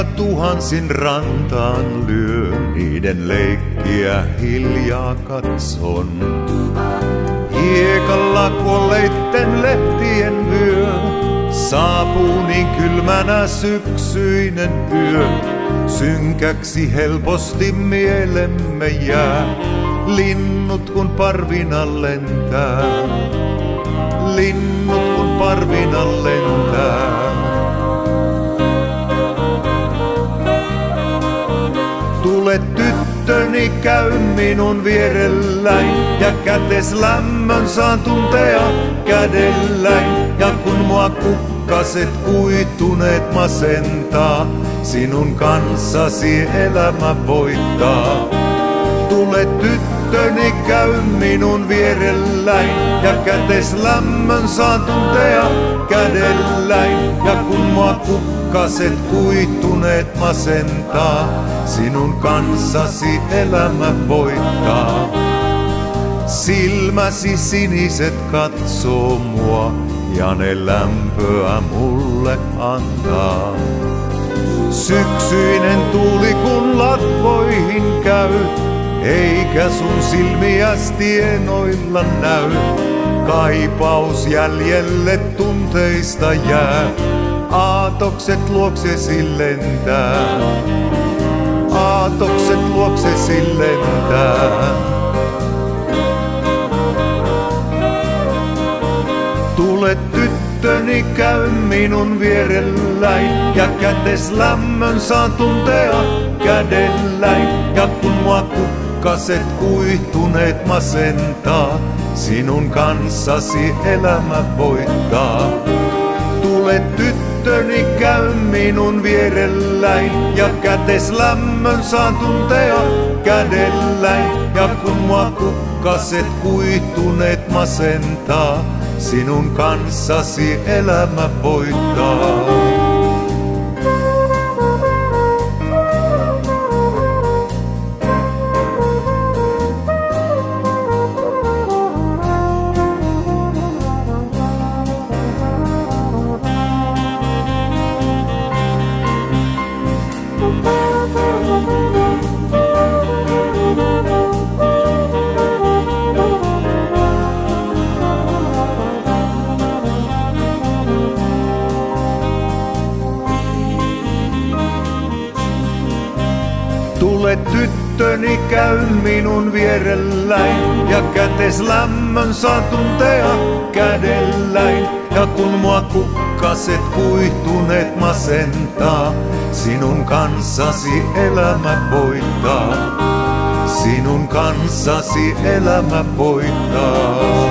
tuhansin rantaan lyö, niiden leikkiä hiljaa katson. Hiekalla kuolleitten lehtien vyö, saapuu niin kylmänä syksyinen yö. Synkäksi helposti mielemme jää, linnut kun parvina lentää. Linnut kun parvina lentää. Tule tyttöni, käy minun vierelläin, ja käteslämmön saan tuntea kädelläin. Ja kun mua kukkaset kuituneet masentaa, sinun kanssasi elämä voittaa. Tule tyttöni, käy minun vierelläin, ja käteslämmön saan tuntea kädelläin. Ja kun mua kukkaset kuituneet masentaa, sinun kanssasi elämä voittaa. Silmäsi siniset katsoo mua, ja ne lämpöä mulle antaa. Syksyinen tuuli kun latvoihin käy, eikä sun silmiäs tienoilla näy. Kaipaus jäljelle tunteista jää, aatokset luoksesi lentää. Aatokset luoksesi lentää. Tule tyttöni, käy minun vierelläin, ja käteslämmön saan tuntea kädelläin. Ja kun mua kukkaset kuihtuneet masentaa, sinun kanssasi elämä voittaa. Tule tyttöni, käy minun vierelläin, ja käteslämmön saan tuntea kädelläin. Ja kun mua kukkaset kuihtuneet masentaa, sinun kanssasi elämä voittaa. Tule tyttöni, käy minun vierelläin, ja käteslämmön saan tuntea kädelläin. Ja kun mua kukkaset kuihtuneet masentaa, sinun kanssasi elämä voittaa. Sinun kanssasi elämä voittaa.